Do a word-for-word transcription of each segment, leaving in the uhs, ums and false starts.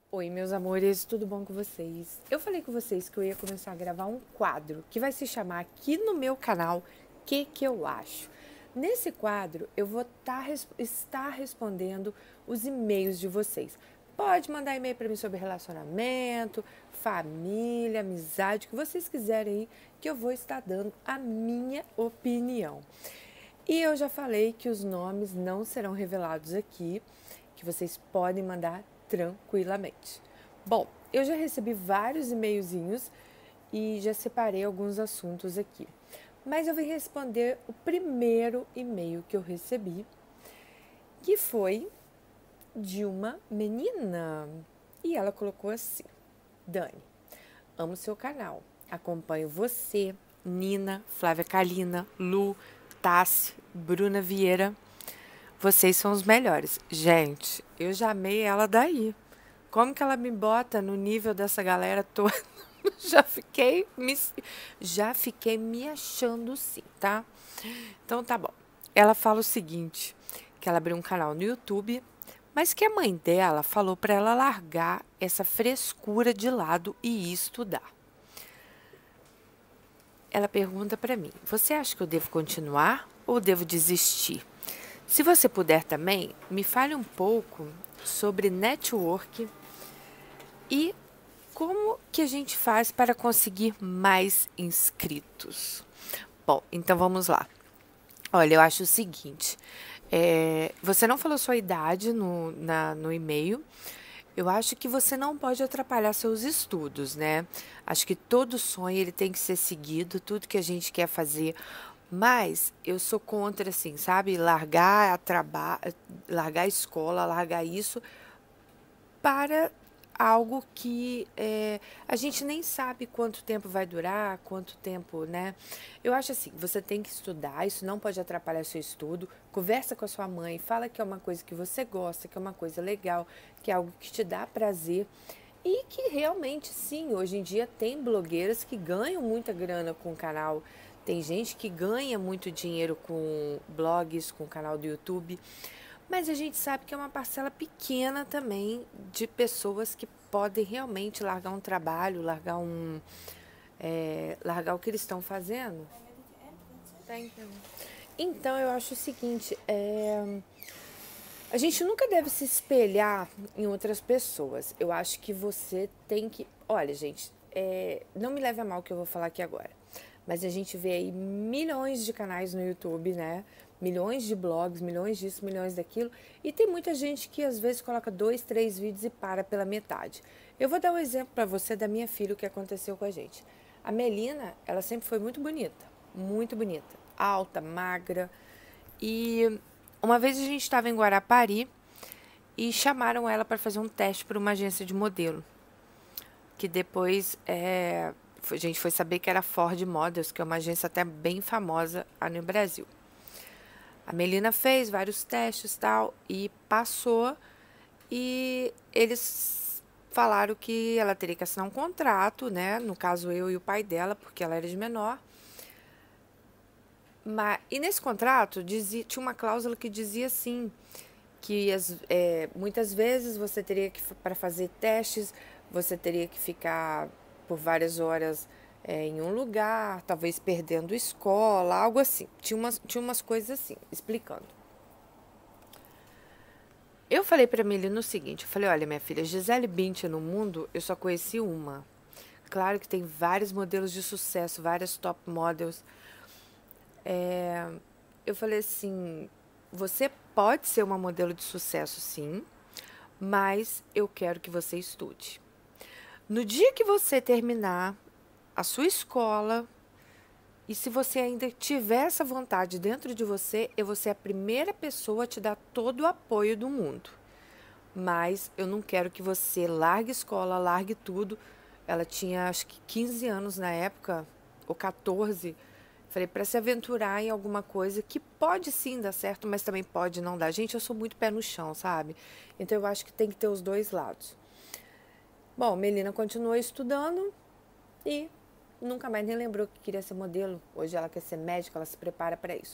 Oi, meus amores, tudo bom com vocês? Eu falei com vocês que eu ia começar a gravar um quadro que vai se chamar aqui no meu canal Que Que Eu Acho. Nesse quadro, eu vou tá, estar respondendo os e-mails de vocês. Pode mandar e-mail para mim sobre relacionamento, família, amizade, o que vocês quiserem aí, que eu vou estar dando a minha opinião. E eu já falei que os nomes não serão revelados aqui, que vocês podem mandar tranquilamente. Bom, eu já recebi vários e-mailzinhos e já separei alguns assuntos aqui. Mas eu vim responder o primeiro e-mail que eu recebi, que foi de uma menina. E ela colocou assim: Dani, amo seu canal. Acompanho você, Nina, Flávia Kalina, Lu, Tassi, Bruna Vieira. Vocês são os melhores. Gente, eu já amei ela daí. Como que ela me bota no nível dessa galera toda? já fiquei me, já fiquei me achando sim, tá? Então tá bom. Ela fala o seguinte, que ela abriu um canal no YouTube, mas que a mãe dela falou para ela largar essa frescura de lado e estudar. Ela pergunta para mim: "Você acha que eu devo continuar ou devo desistir? Se você puder também, me fale um pouco sobre network e como que a gente faz para conseguir mais inscritos." Bom, então vamos lá. Olha, eu acho o seguinte, é, você não falou sua idade no, na, no e-mail. Eu acho que você não pode atrapalhar seus estudos, né? Acho que todo sonho ele tem que ser seguido, tudo que a gente quer fazer. Mas eu sou contra, assim, sabe? Largar a trabalho, largar a escola, largar isso para algo que é, a gente nem sabe quanto tempo vai durar, quanto tempo, né? Eu acho assim, você tem que estudar, isso não pode atrapalhar seu estudo. Conversa com a sua mãe, fala que é uma coisa que você gosta, que é uma coisa legal, que é algo que te dá prazer. E que realmente, sim, hoje em dia tem blogueiras que ganham muita grana com o canal. Tem gente que ganha muito dinheiro com blogs, com o canal do YouTube. Mas a gente sabe que é uma parcela pequena também de pessoas que podem realmente largar um trabalho, largar um. É, largar o que eles estão fazendo. Tá entendendo? Então eu acho o seguinte, é, a gente nunca deve se espelhar em outras pessoas. Eu acho que você tem que. Olha, gente, é, não me leve a mal o que eu vou falar aqui agora. Mas a gente vê aí milhões de canais no YouTube, né? Milhões de blogs, milhões disso, milhões daquilo. E tem muita gente que às vezes coloca dois, três vídeos e para pela metade. Eu vou dar um exemplo para você da minha filha, o que aconteceu com a gente. A Melina, ela sempre foi muito bonita, muito bonita. Alta, magra. E uma vez a gente estava em Guarapari e chamaram ela para fazer um teste para uma agência de modelo. Que depois é, a gente foi saber que era Ford Models, que é uma agência até bem famosa aqui no Brasil. A Melina fez vários testes e tal e passou, e eles falaram que ela teria que assinar um contrato, né? No caso, eu e o pai dela, porque ela era de menor. Mas, e nesse contrato dizia, tinha uma cláusula que dizia assim, que as, é, muitas vezes você teria que, para fazer testes, você teria que ficar por várias horas é, em um lugar, talvez perdendo escola, algo assim. Tinha umas, tinha umas coisas assim, explicando. Eu falei para a Melina o seguinte, eu falei: olha, minha filha, Gisele Bündchen no mundo, eu só conheci uma. Claro que tem vários modelos de sucesso, várias top models. É, eu falei assim, você pode ser uma modelo de sucesso, sim, mas eu quero que você estude. No dia que você terminar a sua escola, e se você ainda tiver essa vontade dentro de você, eu vou ser a primeira pessoa a te dar todo o apoio do mundo. Mas eu não quero que você largue escola, largue tudo. Ela tinha acho que quinze anos na época, ou quatorze. Falei, para se aventurar em alguma coisa que pode sim dar certo, mas também pode não dar. Gente, eu sou muito pé no chão, sabe? Então eu acho que tem que ter os dois lados. Bom, Melina continuou estudando e nunca mais nem lembrou que queria ser modelo. Hoje ela quer ser médica, ela se prepara para isso.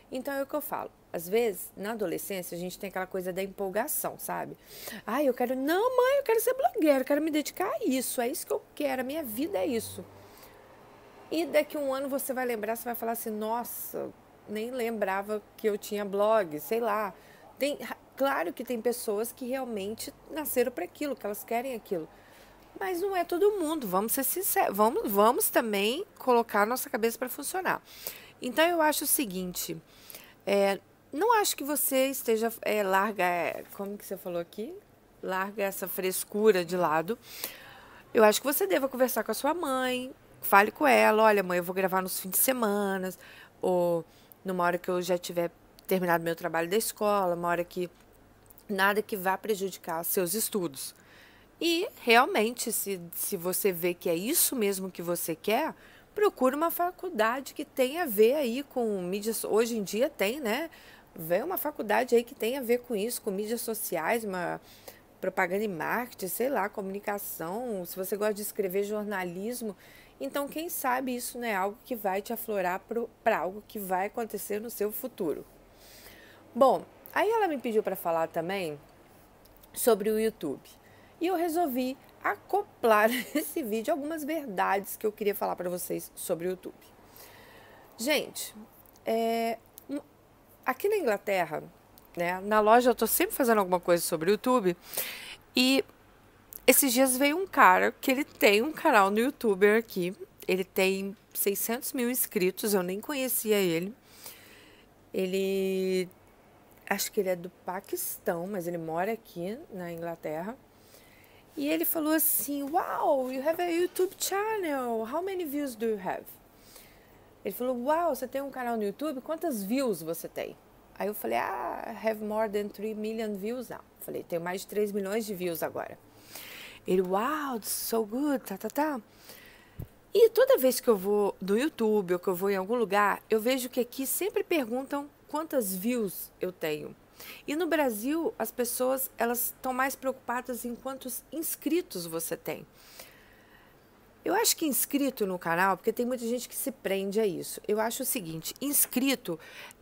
Então é o que eu falo. Às vezes, na adolescência, a gente tem aquela coisa da empolgação, sabe? Ai, eu quero. Não, mãe, eu quero ser blogueira, eu quero me dedicar a isso. É isso que eu quero, a minha vida é isso. E daqui a um ano você vai lembrar, você vai falar assim: nossa, nem lembrava que eu tinha blog, sei lá. Tem, claro que tem pessoas que realmente nasceram para aquilo, que elas querem aquilo. Mas não é todo mundo, vamos ser sinceros, vamos, vamos também colocar a nossa cabeça para funcionar. Então eu acho o seguinte, é, não acho que você esteja, é, larga, é, como que você falou aqui? Larga essa frescura de lado. Eu acho que você deva conversar com a sua mãe, fale com ela, olha, mãe, eu vou gravar nos fins de semana, ou numa hora que eu já tiver terminado meu trabalho da escola, uma hora que nada que vá prejudicar seus estudos. E realmente, se, se você vê que é isso mesmo que você quer, procure uma faculdade que tenha a ver aí com mídias. Hoje em dia tem, né? Vê uma faculdade aí que tenha a ver com isso, com mídias sociais, uma propaganda e marketing, sei lá, comunicação. Se você gosta de escrever jornalismo, então quem sabe isso não é algo que vai te aflorar para algo que vai acontecer no seu futuro. Bom, aí ela me pediu para falar também sobre o YouTube. E eu resolvi acoplar esse vídeo algumas verdades que eu queria falar para vocês sobre o YouTube. Gente, é, aqui na Inglaterra, né, na loja eu estou sempre fazendo alguma coisa sobre o YouTube e esses dias veio um cara que ele tem um canal no YouTube aqui, ele tem seiscentos mil inscritos, eu nem conhecia ele. Ele, acho que ele é do Paquistão, mas ele mora aqui na Inglaterra. E ele falou assim, wow, you have a YouTube channel, how many views do you have? Ele falou, wow, você tem um canal no YouTube, quantas views você tem? Aí eu falei, ah, I have more than three million views now. Eu falei, tenho mais de três milhões de views agora. Ele, wow, so good, tá, tá, tá. E toda vez que eu vou no YouTube ou que eu vou em algum lugar, eu vejo que aqui sempre perguntam quantas views eu tenho. E no Brasil, as pessoas elas estão mais preocupadas em quantos inscritos você tem. Eu acho que inscrito no canal, porque tem muita gente que se prende a isso. Eu acho o seguinte, inscrito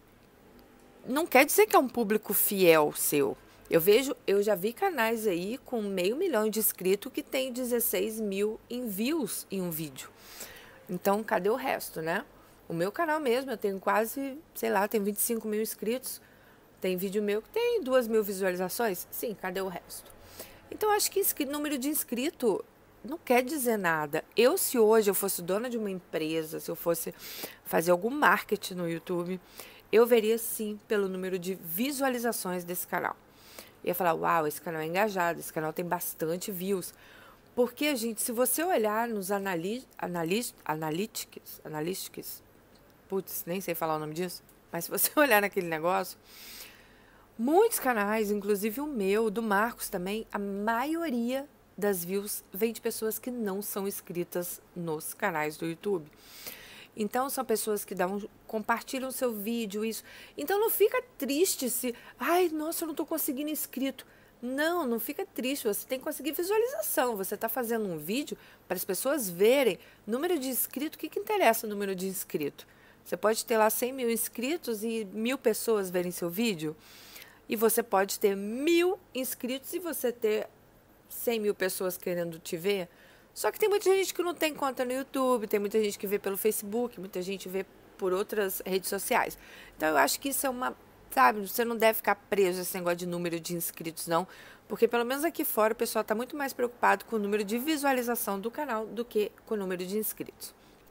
não quer dizer que é um público fiel seu. Eu vejo, eu já vi canais aí com meio milhão de inscritos que tem dezesseis mil envios em um vídeo. Então, cadê o resto, né? O meu canal mesmo, eu tenho quase, sei lá, tem vinte e cinco mil inscritos. Tem vídeo meu que tem duas mil visualizações? Sim, cadê o resto? Então, acho que número de inscrito não quer dizer nada. Eu, se hoje eu fosse dona de uma empresa, se eu fosse fazer algum marketing no YouTube, eu veria sim pelo número de visualizações desse canal. Eu ia falar, uau, esse canal é engajado, esse canal tem bastante views. Porque, gente, se você olhar nos anali anali analytics, analytics, putz, nem sei falar o nome disso, mas se você olhar naquele negócio, muitos canais, inclusive o meu, do Marcos também, a maioria das views vem de pessoas que não são inscritas nos canais do YouTube. Então, são pessoas que dão, compartilham seu vídeo, isso. Então, não fica triste se... Ai, nossa, eu não estou conseguindo inscrito. Não, não fica triste. Você tem que conseguir visualização. Você está fazendo um vídeo para as pessoas verem. Número de inscrito, o que, que interessa o número de inscrito? Você pode ter lá cem mil inscritos e mil pessoas verem seu vídeo. E você pode ter mil inscritos e você ter cem mil pessoas querendo te ver. Só que tem muita gente que não tem conta no YouTube, tem muita gente que vê pelo Facebook, muita gente vê por outras redes sociais. Então, eu acho que isso é uma... Sabe, você não deve ficar preso a esse negócio de número de inscritos, não. Porque, pelo menos aqui fora, o pessoal está muito mais preocupado com o número de visualização do canal do que com o número de inscritos.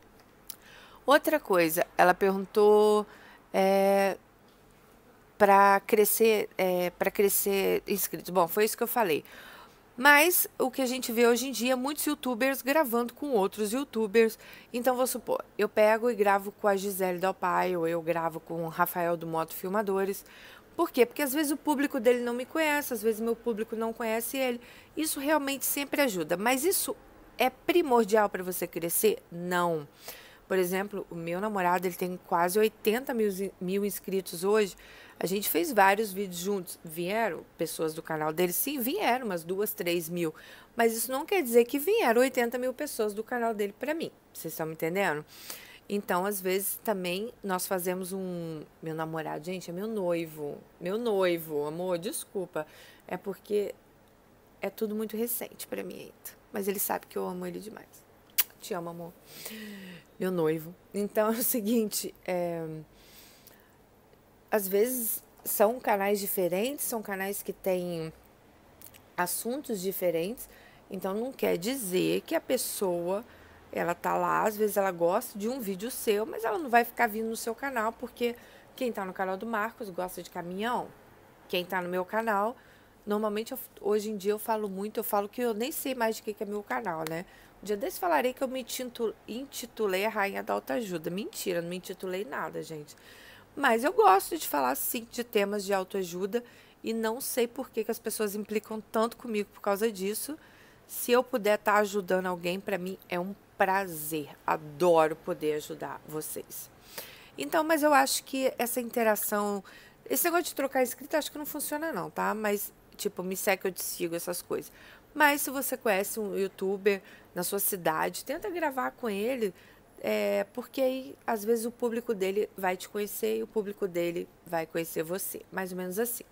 Outra coisa, ela perguntou... É, para crescer, é, para crescer inscritos. Bom, foi isso que eu falei. Mas o que a gente vê hoje em dia é muitos youtubers gravando com outros youtubers. Então, vou supor, eu pego e gravo com a Gisele Dalpaio, ou eu gravo com o Rafael do Moto Filmadores. Por quê? Porque às vezes o público dele não me conhece, às vezes meu público não conhece ele. Isso realmente sempre ajuda. Mas isso é primordial para você crescer? Não. Por exemplo, o meu namorado, ele tem quase oitenta mil inscritos hoje. A gente fez vários vídeos juntos. Vieram pessoas do canal dele? Sim, vieram umas duas, três mil. Mas isso não quer dizer que vieram oitenta mil pessoas do canal dele para mim. Vocês estão me entendendo? Então, às vezes, também nós fazemos um... Meu namorado, gente, é meu noivo. Meu noivo, amor, desculpa. É porque é tudo muito recente pra mim ainda. Mas ele sabe que eu amo ele demais. Te amo, amor. Meu noivo. Então, é o seguinte, é... às vezes são canais diferentes, são canais que têm assuntos diferentes. Então, não quer dizer que a pessoa... Ela tá lá, às vezes ela gosta de um vídeo seu, mas ela não vai ficar vindo no seu canal, porque quem tá no canal do Marcos gosta de caminhão. Quem tá no meu canal, normalmente, eu, hoje em dia eu falo muito, eu falo que eu nem sei mais de que, que é meu canal, né? Um dia desse falarei que eu me intitulei a Rainha da Autoajuda. Mentira, não me intitulei nada, gente. Mas eu gosto de falar, sim, de temas de autoajuda e não sei por que, que as pessoas implicam tanto comigo por causa disso. Se eu puder estar ajudando alguém, para mim é um prazer. Adoro poder ajudar vocês. Então, mas eu acho que essa interação, esse negócio de trocar inscrito, acho que não funciona não, tá? Mas, tipo, me segue que eu te sigo, essas coisas. Mas se você conhece um youtuber na sua cidade, tenta gravar com ele, é, porque aí, às vezes, o público dele vai te conhecer e o público dele vai conhecer você. Mais ou menos assim.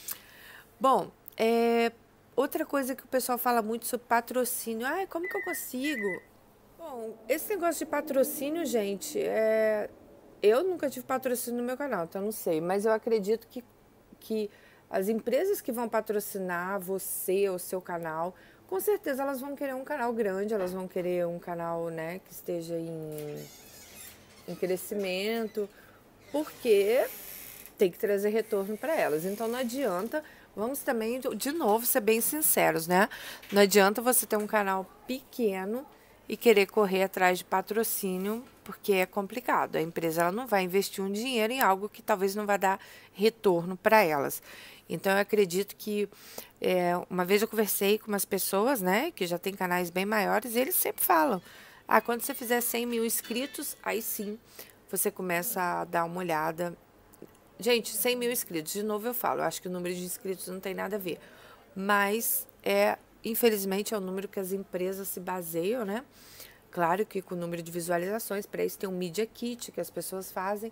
Bom, é, outra coisa que o pessoal fala muito sobre patrocínio. Ah, como que eu consigo? Bom, esse negócio de patrocínio, gente, é... eu nunca tive patrocínio no meu canal, então não sei. Mas eu acredito que, que as empresas que vão patrocinar você ou seu canal, com certeza elas vão querer um canal grande, elas vão querer um canal, né, que esteja em, em crescimento, porque tem que trazer retorno para elas. Então não adianta, vamos também, de novo, ser bem sinceros, né? Não adianta você ter um canal pequeno e querer correr atrás de patrocínio, porque é complicado. A empresa ela não vai investir um dinheiro em algo que talvez não vai dar retorno para elas. Então, eu acredito que, é, uma vez eu conversei com umas pessoas, né, que já têm canais bem maiores, e eles sempre falam, ah, quando você fizer cem mil inscritos, aí sim, você começa a dar uma olhada. Gente, cem mil inscritos, de novo eu falo, eu acho que o número de inscritos não tem nada a ver. Mas, é, infelizmente, é o número que as empresas se baseiam, né? Claro que com o número de visualizações, para isso tem um Media Kit que as pessoas fazem,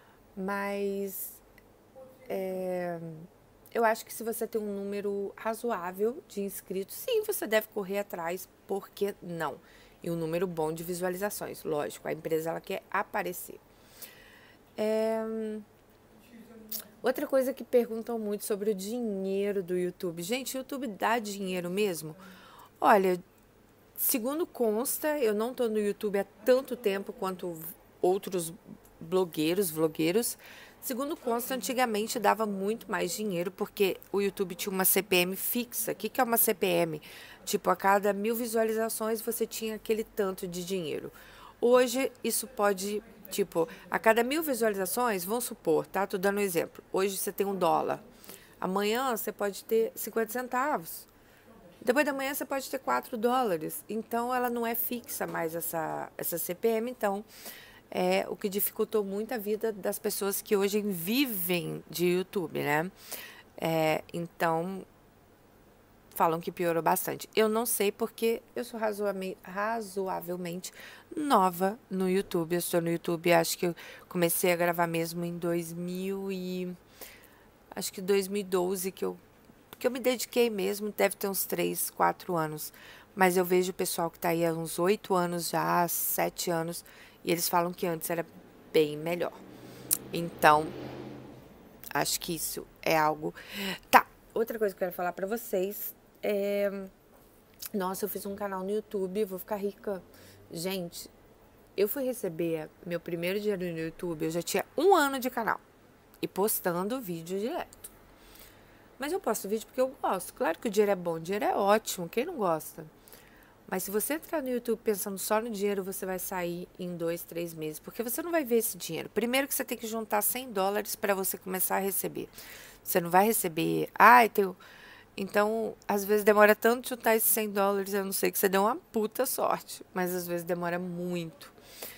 mas é, eu acho que se você tem um número razoável de inscritos, sim, você deve correr atrás, por que não? E um número bom de visualizações, lógico, a empresa ela quer aparecer. É... Outra coisa que perguntam muito sobre o dinheiro do YouTube. Gente, o YouTube dá dinheiro mesmo? Olha, segundo consta, eu não estou no YouTube há tanto tempo quanto outros blogueiros, vlogueiros. Segundo consta, antigamente dava muito mais dinheiro porque o YouTube tinha uma C P M fixa. O que, que é uma C P M? Tipo, a cada mil visualizações você tinha aquele tanto de dinheiro. Hoje, isso pode, tipo, a cada mil visualizações, vamos supor, tá? Tô dando um exemplo. Hoje você tem um dólar. Amanhã você pode ter cinquenta centavos. Depois da manhã você pode ter quatro dólares. Então, ela não é fixa mais, essa, essa C P M. Então, é o que dificultou muito a vida das pessoas que hoje vivem de YouTube, né? É, então, falam que piorou bastante. Eu não sei porque eu sou razoavelmente nova no YouTube. Eu estou no YouTube, acho que eu comecei a gravar mesmo em dois mil e... Acho que dois mil e doze que eu que eu me dediquei mesmo, deve ter uns três, quatro anos. Mas eu vejo o pessoal que está aí há uns oito anos já, sete anos, e eles falam que antes era bem melhor. Então, acho que isso é algo... Tá, outra coisa que eu quero falar pra vocês é... Nossa, eu fiz um canal no YouTube, vou ficar rica. Gente, eu fui receber meu primeiro dinheiro no YouTube, eu já tinha um ano de canal. E postando vídeo direto. Mas eu posto vídeo porque eu gosto. Claro que o dinheiro é bom, o dinheiro é ótimo, quem não gosta? Mas se você entrar no YouTube pensando só no dinheiro, você vai sair em dois, três meses. Porque você não vai ver esse dinheiro. Primeiro que você tem que juntar cem dólares para você começar a receber. Você não vai receber... Ai, tem... Então, às vezes demora tanto juntar esses cem dólares, eu não sei, que você deu uma puta sorte. Mas às vezes demora muito.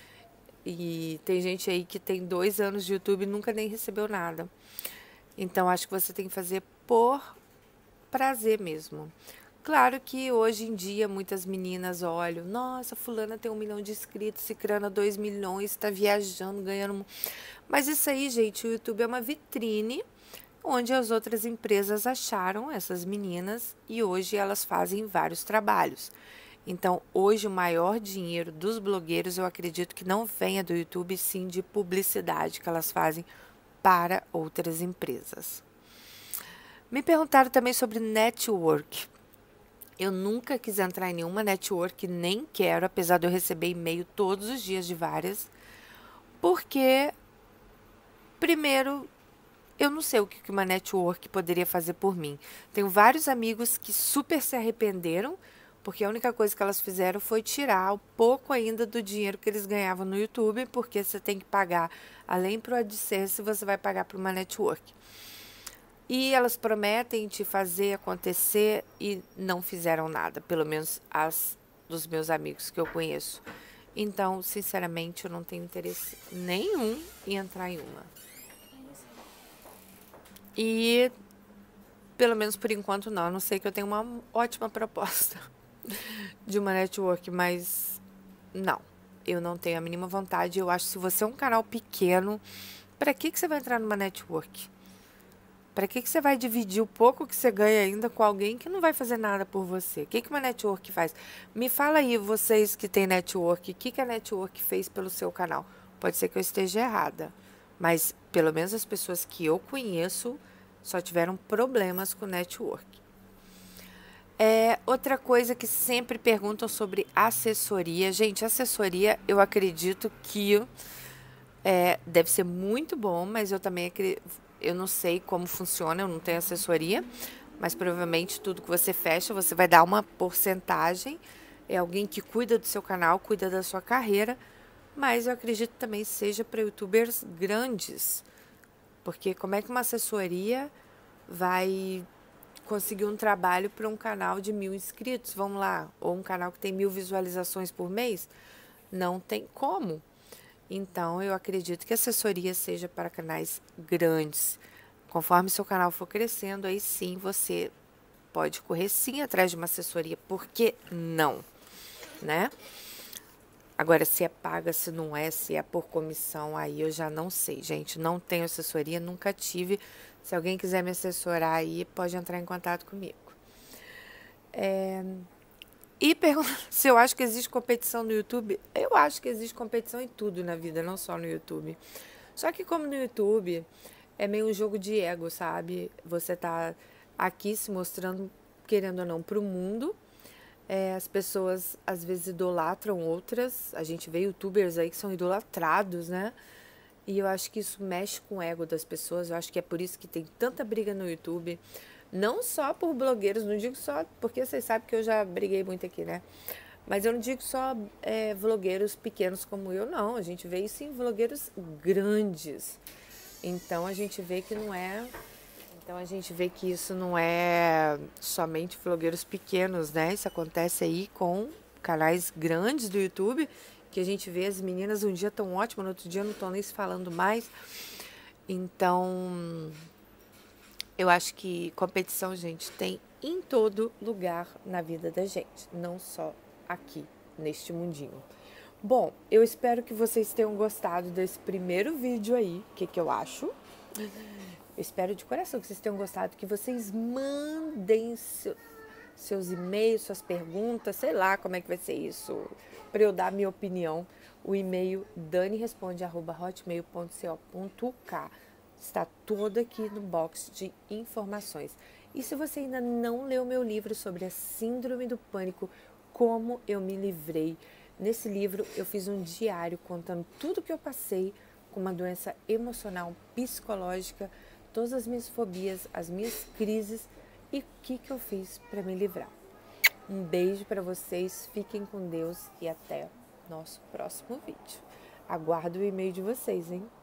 E tem gente aí que tem dois anos de YouTube e nunca nem recebeu nada. Então, acho que você tem que fazer por prazer mesmo. Claro que hoje em dia muitas meninas olham, nossa, fulana tem um milhão de inscritos, cicrana dois milhões, está viajando, ganhando. Mas isso aí, gente, o YouTube é uma vitrine onde as outras empresas acharam essas meninas e hoje elas fazem vários trabalhos. Então, hoje o maior dinheiro dos blogueiros, eu acredito que não venha do YouTube, sim de publicidade que elas fazem para outras empresas. Me perguntaram também sobre network. Eu nunca quis entrar em nenhuma network, nem quero, apesar de eu receber e-mail todos os dias de várias, porque, primeiro, eu não sei o que uma network poderia fazer por mim. Tenho vários amigos que super se arrependeram, porque a única coisa que elas fizeram foi tirar um pouco ainda do dinheiro que eles ganhavam no YouTube, porque você tem que pagar, além para o AdSense, você vai pagar para uma network. E elas prometem te fazer acontecer e não fizeram nada, pelo menos as dos meus amigos que eu conheço. Então, sinceramente, eu não tenho interesse nenhum em entrar em uma. E, pelo menos por enquanto, não. A não sei que eu tenho uma ótima proposta de uma network, mas não. Eu não tenho a mínima vontade. Eu acho que se você é um canal pequeno, para que, que você vai entrar numa network? Para que, que você vai dividir o pouco que você ganha ainda com alguém que não vai fazer nada por você? O que, que uma network faz? Me fala aí, vocês que têm network, o que, que a network fez pelo seu canal? Pode ser que eu esteja errada, mas pelo menos as pessoas que eu conheço só tiveram problemas com network. É, outra coisa que sempre perguntam sobre assessoria. Gente, assessoria eu acredito que é, deve ser muito bom, mas eu também acredito... Eu não sei como funciona, eu não tenho assessoria, mas provavelmente tudo que você fecha, você vai dar uma porcentagem. É alguém que cuida do seu canal, cuida da sua carreira, mas eu acredito também seja para youtubers grandes, porque como é que uma assessoria vai conseguir um trabalho para um canal de mil inscritos, vamos lá, ou um canal que tem mil visualizações por mês? Não tem como. Então, eu acredito que a assessoria seja para canais grandes. Conforme seu canal for crescendo, aí sim você pode correr sim atrás de uma assessoria. Por que não? Né? Agora, se é paga, se não é, se é por comissão, aí eu já não sei, gente. Não tenho assessoria, nunca tive. Se alguém quiser me assessorar aí, pode entrar em contato comigo. É... E pergunta se eu acho que existe competição no YouTube. Eu acho que existe competição em tudo na vida, não só no YouTube. Só que como no YouTube é meio um jogo de ego, sabe? Você tá aqui se mostrando, querendo ou não, pro mundo. É, as pessoas às vezes idolatram outras. A gente vê youtubers aí que são idolatrados, né? E eu acho que isso mexe com o ego das pessoas. Eu acho que é por isso que tem tanta briga no YouTube. Não só por blogueiros, não digo só, porque vocês sabem que eu já briguei muito aqui, né? Mas eu não digo só é, vlogueiros pequenos como eu, não. A gente vê isso em vlogueiros grandes. Então a gente vê que não é. Então a gente vê que isso não é somente vlogueiros pequenos, né? Isso acontece aí com canais grandes do YouTube, que a gente vê as meninas um dia tão ótimas, no outro dia não estão nem se falando mais. Então. Eu acho que competição, gente, tem em todo lugar na vida da gente, não só aqui, neste mundinho. Bom, eu espero que vocês tenham gostado desse primeiro vídeo aí, o que, que eu acho. Eu espero de coração que vocês tenham gostado, que vocês mandem seu, seus e-mails, suas perguntas, sei lá como é que vai ser isso, para eu dar minha opinião. O e-mail daniresponde arroba hotmail ponto co ponto uk. Está todo aqui no box de informações. E se você ainda não leu meu livro sobre a síndrome do pânico, como eu me livrei, nesse livro eu fiz um diário contando tudo que eu passei com uma doença emocional, psicológica, todas as minhas fobias, as minhas crises e o que, que eu fiz para me livrar. Um beijo para vocês, fiquem com Deus e até nosso próximo vídeo. Aguardo o e-mail de vocês, hein?